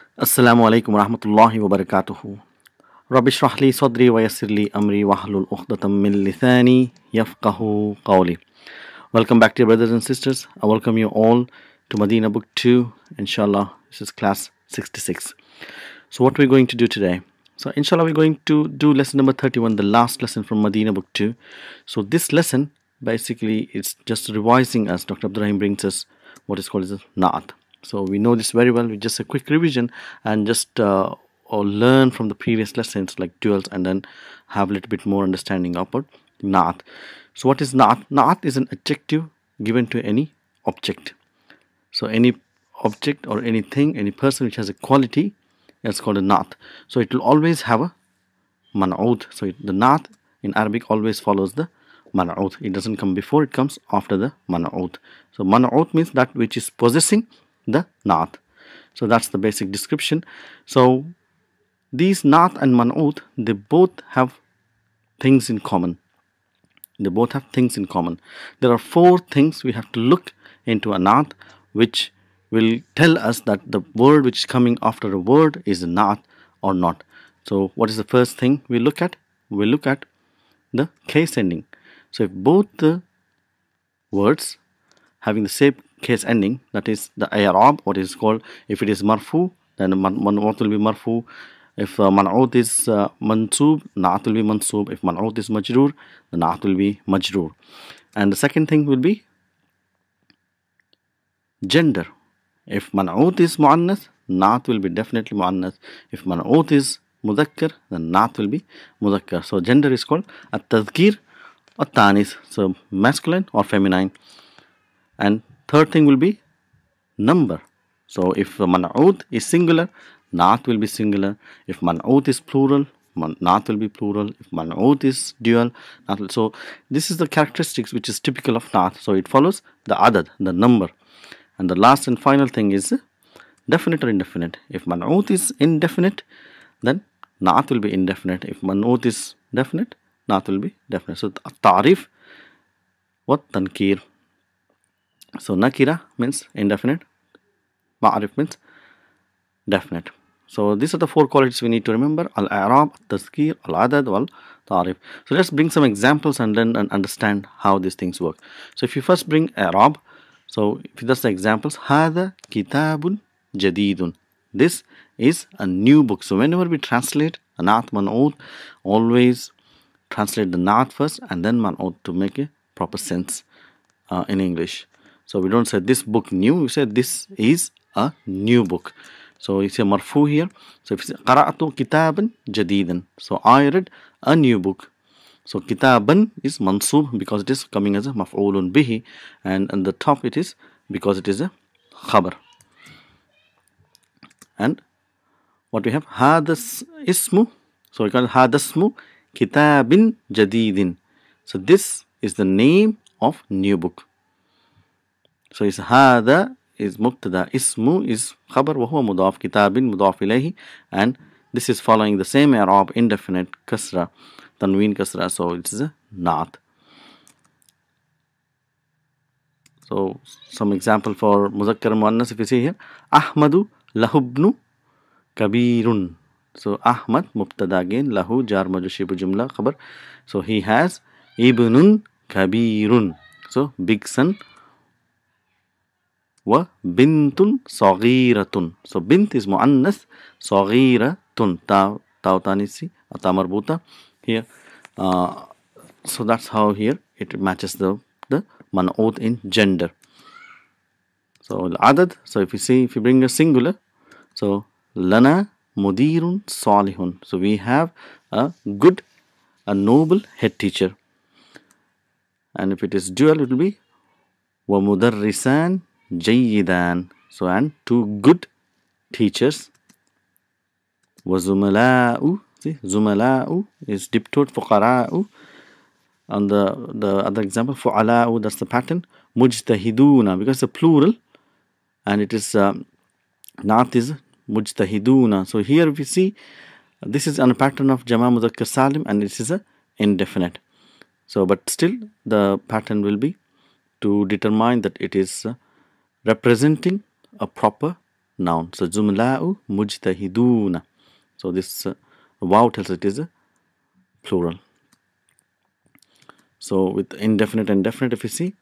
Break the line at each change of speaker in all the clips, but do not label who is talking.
Assalamu alaikum warahmatullahi wabarakatuh. Rabbi shrah li sadri wa yassir li amri wahlul uqdatam min lithani yafqahu qawli. Welcome back, dear brothers and sisters. I welcome you all to Medina Book 2. Inshallah, this is class 66. So what we're going to do today? So inshallah, we're going to do lesson number 31, the last lesson from Medina Book 2. So this lesson, basically, it's just revising us. Dr. Abdurrahim brings us what is called as Na'at. So we know this very well. We just a quick revision and just or learn from the previous lessons like duals and then have a little bit more understanding about Na'at. So what is Na'at? Na'at is an adjective given to any object. So any object or anything, any person which has a quality, it's called a Na'at. So it will always have a man'ud. So the Na'at in Arabic always follows the man'ud. It doesn't come before, it comes after the man'ud. So man'ud means that which is possessing the Na'at. So that's the basic description. So these Na'at and man'ud, they both have things in common. They both have things in common. There are four things we have to look into a Na'at, which will tell us that the word which is coming after a word is a Na'at or not. So what is the first thing we look at? We look at the case ending. So if both the words having the same case ending, that is the i'rab, what is called, if it is marfu, then man'ut will be marfu. If man'ut is mansub, na'at will be mansub. If man'ut is majroor, the na'at will be majroor. And the second thing will be gender. If man'ut is mu'annath, na'at will be definitely mu'annath. If man'ut is mudhakkar, then na'at will be mudhakkar. So gender is called at-tadhkir or tanis, so masculine or feminine. And third thing will be number. So if man'ut is singular, na'at will be singular. If man'ut is plural, na'at will be plural. If man'ut is dual, na'at will. So this is the characteristics which is typical of na'at. So it follows the adad, the number. And the last and final thing is definite or indefinite. If man'ut is indefinite, then na'at will be indefinite. If man'ut is definite, na'at will be definite. So ta'rif wa tankir. So nakira means indefinite, ma'arif means definite. So these are the four qualities we need to remember: al-i'rab, al-tazkir, al-adad, wal-ta'rif. So let's bring some examples and then understand how these things work. So if you first bring i'rab, so if that's the examples, hada kitabun jadidun. This is a new book. So whenever we translate a na'at man'ut, always translate the na'at first and then man'ut to make a proper sense in English. So we don't say this book new, we say this is a new book. So it's a marfu here. So if it's qara'atu kitaban jadidan, so I read a new book. So kitaban is mansub because it is coming as a maf'ulun bihi, and on the top it is because it is a khabar. And what we have, hadas ismu, so we call it hadasmu kitabin jadidin. So this is the name of new book. So it's hada is mubtada, ismu is khabar, wa huwa mudaf, kitabin mudaf ilayhi, and this is following the same i'rab, indefinite, kasra, tanween kasra, so it is a na'at. So some example for muzakkar muannas, if you see here, ahmadu lahubnu kabirun. So ahmad mubtada again, lahu jar majrur shibu jumla khabar, so he has ibnun kabirun, so big son. Wa bintun saghiratun. So bint is muannas, saghiratun ta tanisi ta marbuta here. So that's how here it matches the man'ut in gender. So al-adad, so if you bring a singular, so lana mudirun salihun. So we have a good, a noble head teacher. And if it is dual, it will be wa mudarrisan jayyidan. So and two good teachers. Wa zumala'u, see, zumala'u is diptote, fuqara'u. On the other example, fu'ala'u, that's the pattern. Mujtahiduna, because it's a plural and it is na'at is mujtahiduna. So here we see this is on a pattern of jama mudhakkar salim and this is a indefinite. So but still the pattern will be to determine that it is representing a proper noun. So zumla'u mujtahiduna. So this wow tells it is a plural. So with indefinite and definite, if you see,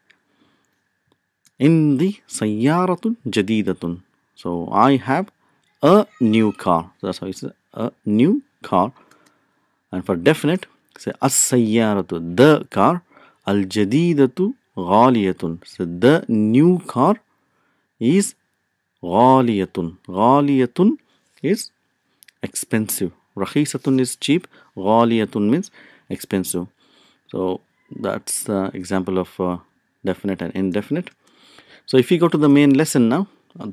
indi sayyaratun jadidatun. So I have a new car. So that's how it's a new car. And for definite, say as-sayyaratu, the car. Al-jadidatu ghaliyatun. So the new car is ghaliyatun. Ghaliyatun is expensive. Rakhisatun is cheap. Ghaliyatun means expensive. So that's the example of definite and indefinite. So if we go to the main lesson now,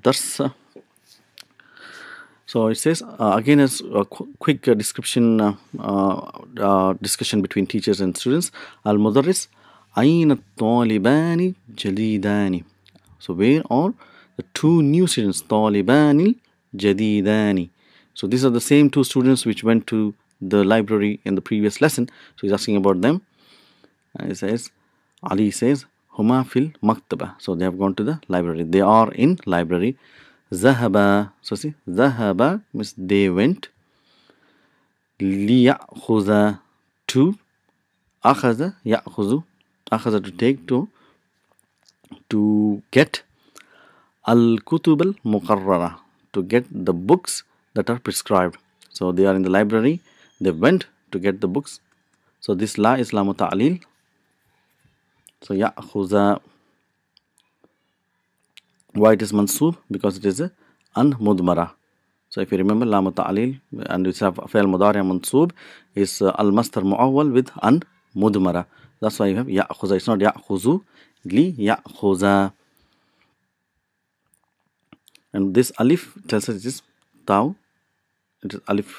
so it says again as a quick description discussion between teachers and students. Al-Mudarris أين الطالبان الجديدان. So where are the two new students? طالبان الجديدان. So these are the same two students which went to the library in the previous lesson. So he's asking about them. And it says, Ali says, Huma fil maktaba. So they have gone to the library. They are in library. Zahaba. So see, Zahaba means they went. Liya'khuza, to. Akhaza, ya'khuzu. Akhaza, to take, to get. Al-kutub al-muqarrara, to get the books that are prescribed. So they are in the library. They went to get the books. So this la is lamu ta'lil. So ya'khuza. Why it is mansub? Because it is an mudmara. So if you remember, lamu ta'lil and it's have fi'l mudari mansub is al-masdar mu'awwal with an mudmara. That's why you have ya'khuza. It's not ya'khuzu, li ya'khuza. And this alif tells us it is taw. It is alif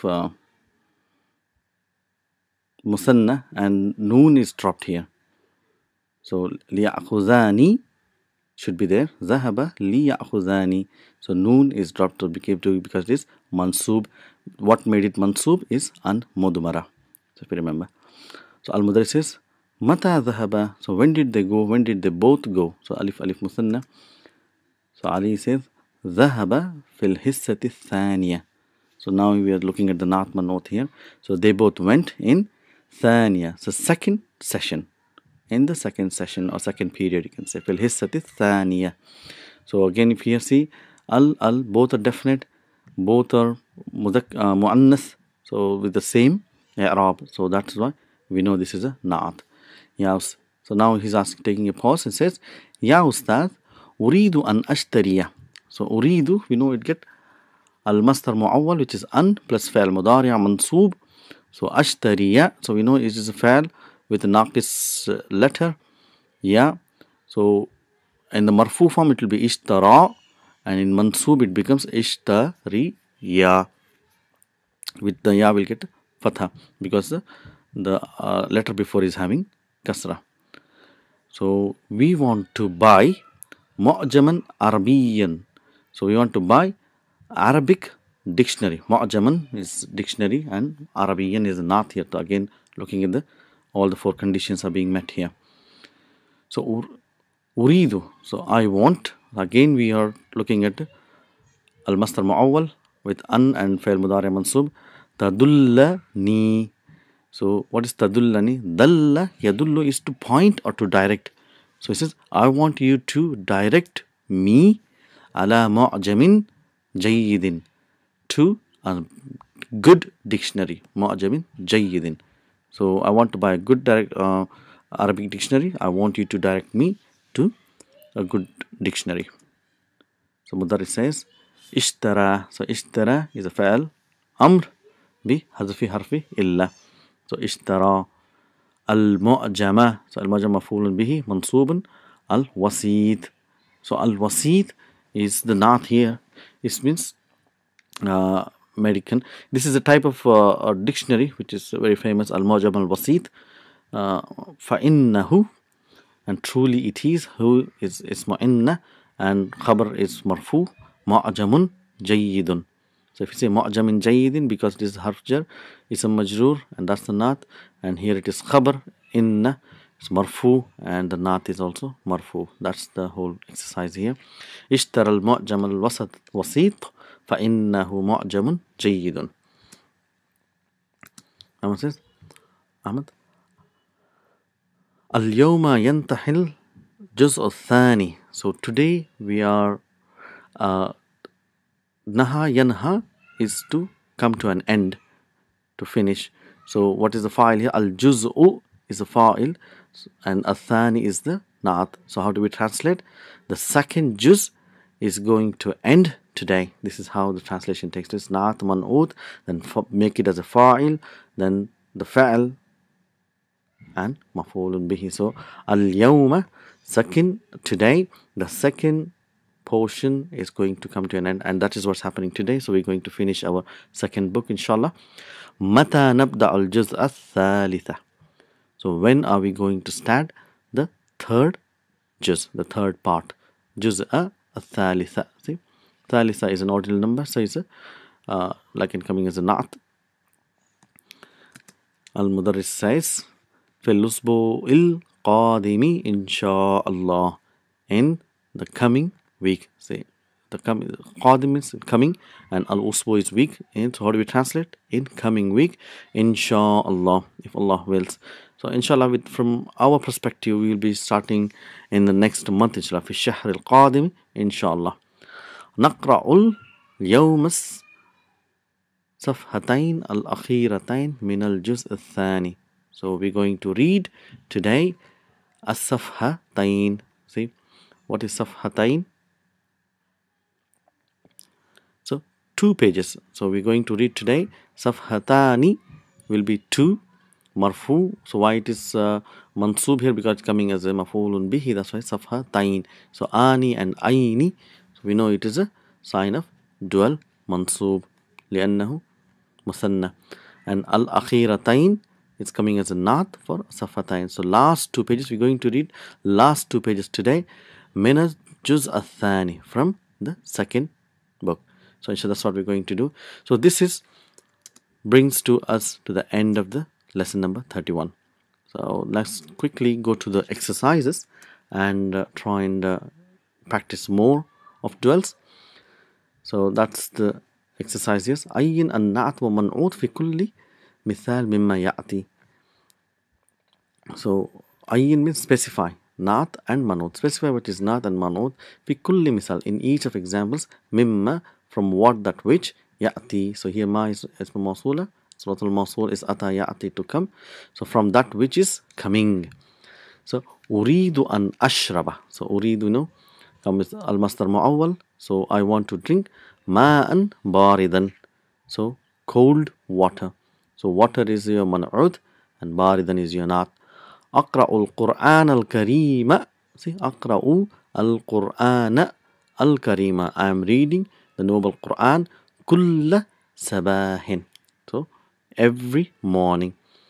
musanna, and noon is dropped here. So liya'khuzani should be there. Zahaba liya'khuzani. So noon is dropped to because it is mansub. What made it mansub is an mudmara. So if you remember. So al-Mudarris says, Mata zahaba. So when did they go? When did they both go? So alif musanna. So Ali says, Zahaba fil hissati thaniya. So now we are looking at the Naatma note here. So they both went in thaniya. So second session. In the second session or second period, you can say fil hissati thaniya. So again, if you see al both are definite, both are muannas. So with the same i'rab. So that's why we know this is a naat. Yes. So now he's taking a pause and says, Ya Ustad, uridu an ashtariya. So uridu, we know it get al-masdar mu'awwal, which is an plus fa'al mudari' mansoob. So ashtariya, so we know it is a fa'al with a naqis letter. Ya. So in the marfu form it will be ishtara, and in mansoob it becomes ishtariya. With the ya will get fatha because the letter before is having kasra. So we want to buy mu'jaman Arabiyan. So we want to buy Arabic dictionary. Mu'jaman is dictionary and Arabiyan is not here. So again, looking at all the four conditions are being met here. So uridu. So I want. Again, we are looking at al-masdar mu'awwal with an and fa'il mudari mansub. Tadullani. So what is tadullani? Dalla yadullu is to point or to direct. So it says, I want you to direct me ala mu'jamin jayyidin, to a good dictionary. Mu'jamin jayyidin. So I want to buy a good Arabic dictionary. I want you to direct me to a good dictionary. So Mudarris says, ishtara. So ishtara is a fa'al amr bi hazfi harfi illa. So ishtara. Al-mu'jama. So al-mu'jama maf'ulun bihi mansubun al-wasit. So al-wasit is the naat here. It means American. This is a type of a dictionary which is very famous. Al-mu'jam al-wasit. Fa'innahu, and truly it is. Who is isma inna, and khabar is marfu. Mu'jamun jayyidun. So if you say mu'jamin jayyidin, because it is harf jar, it's a majroor, and that's the naat. And here it is khabar, inna, it's marfu, and the naat is also marfu. That's the whole exercise here. Ishtara al-mu'jam al-wasit فإنه معجم جيد. Ahmad says, Ahmad, اليوم ينتحل الجزء الثاني. So today we are Naha yanha is to come to an end, to finish. So what is the fa'il here? Al-juz'u is the fa'il and athani is the na'at. So how do we translate? The second juz is going to end today. This is how the translation takes place. Na'at man'ud, then make it as a fa'il, then the fa'il and maf'ulun bihi. So al-yawma, second, today, the second portion is going to come to an end, and that is what's happening today. So we're going to finish our second book, inshallah. Mata nabda al juz al-thalitha. So when are we going to start the third juz, the third part? Juz al-thalitha. See, thalitha is an ordinal number, so it's like in coming as a na'at. Al-Mudarris says, في الأسبوع القادم إن شاء الله, in the coming week. Say the qadim is coming and al-usbu is week. And so how do we translate? In coming week, inshallah, if Allah wills. So inshallah, from our perspective, we will be starting in the next month, inshallah, في الشهر القادم inshallah. نقرأ اليوم الصفحتين الأخيرتين من الجزء الثاني. So we're going to read today as-safhatayn. See, what is safhatayn? So 2 pages. So we're going to read today. Safhatani will be 2. Marfu. So why it is mansub here? Because it's coming as a maf'ulun bihi. That's why safhatayn. So ani and aini. So we know it is a sign of dual mansub. لأنه مثنى. And al-akhiratayn, it's coming as a naat for safhatayn. So last 2 pages, we're going to read last 2 pages today. Min juz al-thani, from the second book. So inshallah, that's what we're going to do. So this brings to us to the end of the lesson number 31. So let's quickly go to the exercises and try and practice more of duels. So that's the exercises. أين النعت ومنعوت في كل مثال مما يأتي. So أين means specify. Naat and manut. Specify what is naat and manut. في كل مثال, in each of examples. مما, from what, that which. يأتي. So here ma is اسم موصولة. Surat al-Mawsul is ata ya'ati, to come. So from that which is coming. So uridu an ashraba. So uridu, you know, come with al-masdar mu'awwal. So I want to drink ma'an baridan. So cold water. So water is your man'ud and baridan is your naat. Aqra'u al-Qur'an al-Karima. See, aqra'u al-Qur'an al-Karima. I am reading the noble Qur'an. Kulla sabahin. So every morning.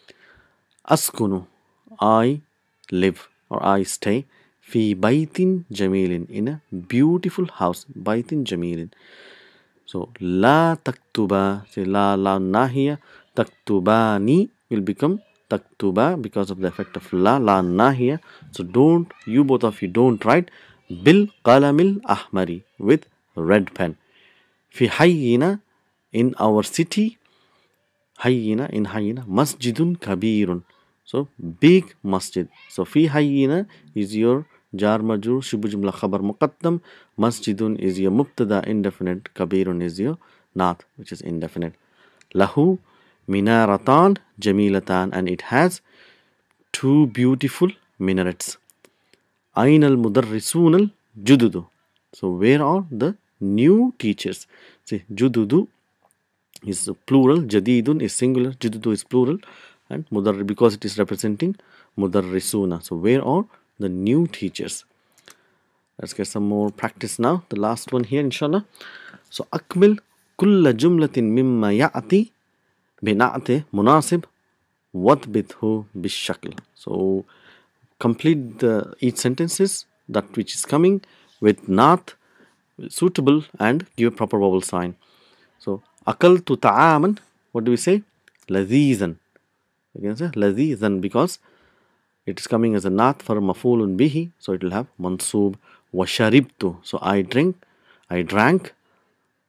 Askunu, I live or I stay. Fi baitin jamilin, in a beautiful house. Baitin jamilin. So la taktuba, say la nahiya. Taktubani will become taktuba because of the effect of la nahiya. So don't, you both of you don't write bil qalamil ahmari, with red pen. Fi hayyina, in our city. Hayyina, in hayyina, masjidun kabirun. So big masjid. So fi hayyina is your jar majrur, shubu jumla khabar muqaddam. Masjidun is your mubtada indefinite. Kabirun is your naat, which is indefinite. Lahu minaratan jamilatan, and it has 2 beautiful minarets. Ain al mudarrisun al jududu. So where are the new teachers? See, jududu is plural, jadidun is singular, jududu is plural, and mudarri, because it is representing mudarrisuna. So where are the new teachers? Let's get some more practice now. The last one here, inshallah. So akmil kulla jumlatin mimma ya'ati bina'ati munasib wadbithu bishakl. So complete each sentences, that which is coming, with naat suitable, and give a proper vowel sign. So akaltu ta'aman, what do we say? Lazizan. You can say lazizan because it is coming as a naat for maf'ulun bihi, so it will have mansub. Wa sharibtu, so I drank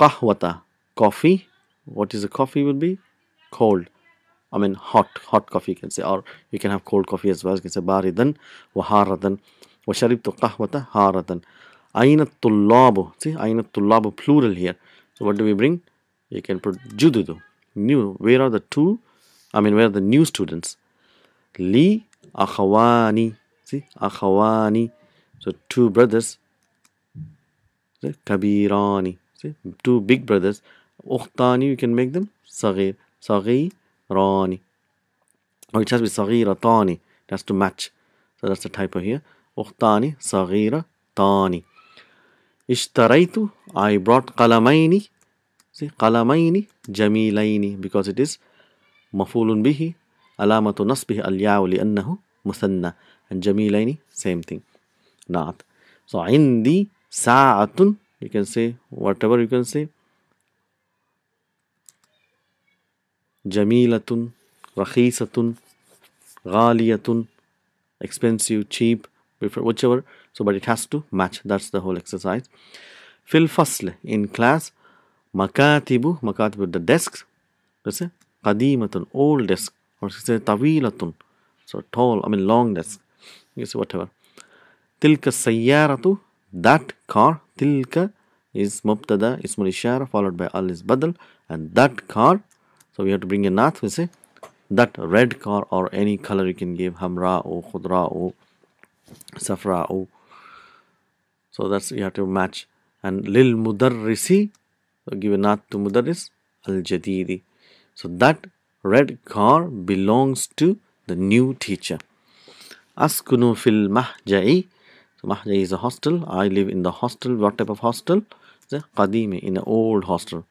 qahwata, coffee. What is a coffee will be? Cold. I mean hot coffee you can say, or you can have cold coffee as well. You can say baridan wa haradan wa sharibtu qahwata haradan. Aina tullabu. See, aina tullabu plural here. So what do we bring? You can put jududu. New. Where are the two? I mean, where are the new students? Li akhawani. See, akhawani. So two brothers. See, kabirani. See, two big brothers. Ukhtani, you can make them sagir. Sagirani. Or it has to be sagiratani. It has to match. So that's the typo here. Ukhtani sagiratani. Ishtaraitu, I brought qalamaini. See, qalamaini jamilaini, because it is mafulun bihi. Alamatu nasbihi al-ya'u li'annahu musanna. And jamilaini, same thing. Naat. So, indi sa'atun, you can say whatever you can say. Jamilatun, rakhisatun, ghaliyatun, expensive, cheap, whichever. So, but it has to match. That's the whole exercise. Fil fasl, in class. Makatibu, the desks. Let's say qadimatun, old desk. Or say tawilatun, so tall, I mean long desk. You say whatever. Tilka sayyaratu, that car. Tilka is mubtada, ismul ishara, followed by al is badal. And that car, so we have to bring a nath. We say that red car, or any color you can give. Hamra'u, khudra'u, safra'u. So that's, you have to match. And lil mudarrisi, so give a nath to mudarris, al jadidi. So that red car belongs to the new teacher. Askunu fil mahja'i. So mahja'i is a hostel. I live in the hostel. What type of hostel? The qadimi, in an old hostel.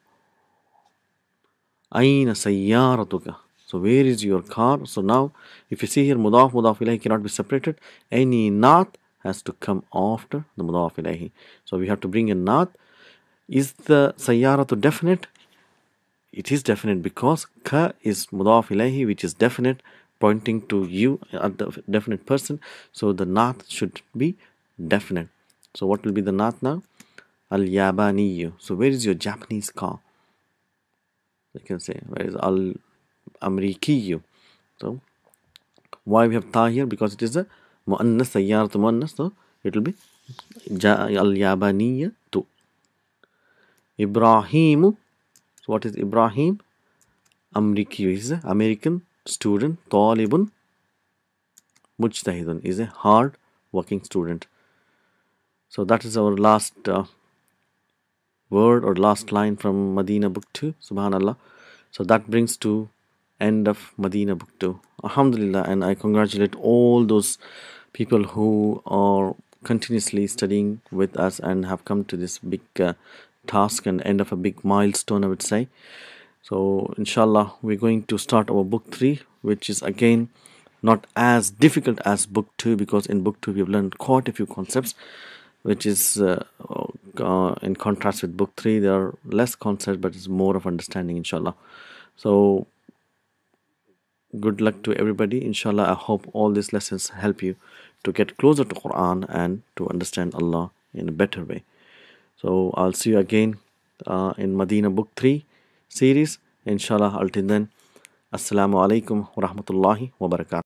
Aina sayyaratuka. So where is your car? So now, if you see here, mudaf ilayhi cannot be separated. Any naat has to come after the mudaf ilayhi. So we have to bring a naat. Is the sayyaratu definite? It is definite because ka is mudaf ilayhi, which is definite, pointing to you, the definite person. So the naat should be definite. So what will be the naat now? Al-Yabaniyu. So where is your Japanese car? You can say, where is Al-Amrikiyu? So why we have ta here? Because it is a mu'annas, sayyaratu mu'annas. So it will be Al-Yabaniyatu. Ibrahimu. So what is Ibrahim? Amriki is an American student. Talibun mujtahidun is a hard working student. So that is our last word or last line from Medina book 2. Subhanallah. So that brings to end of Medina book 2. Alhamdulillah, and I congratulate all those people who are continuously studying with us and have come to this big task and end of a big milestone, I would say. So inshallah, we're going to start our book 3, which is again not as difficult as book 2, because in book 2 we've learned quite a few concepts, which is in contrast with book 3, there are less concepts, but it's more of understanding, inshallah. So good luck to everybody. Inshallah, I hope all these lessons help you to get closer to Quran and to understand Allah in a better way. So I'll see you again in Medina book 3 series, inshallah. Until then, assalamu alaikum wa rahmatullahi wa barakatuh.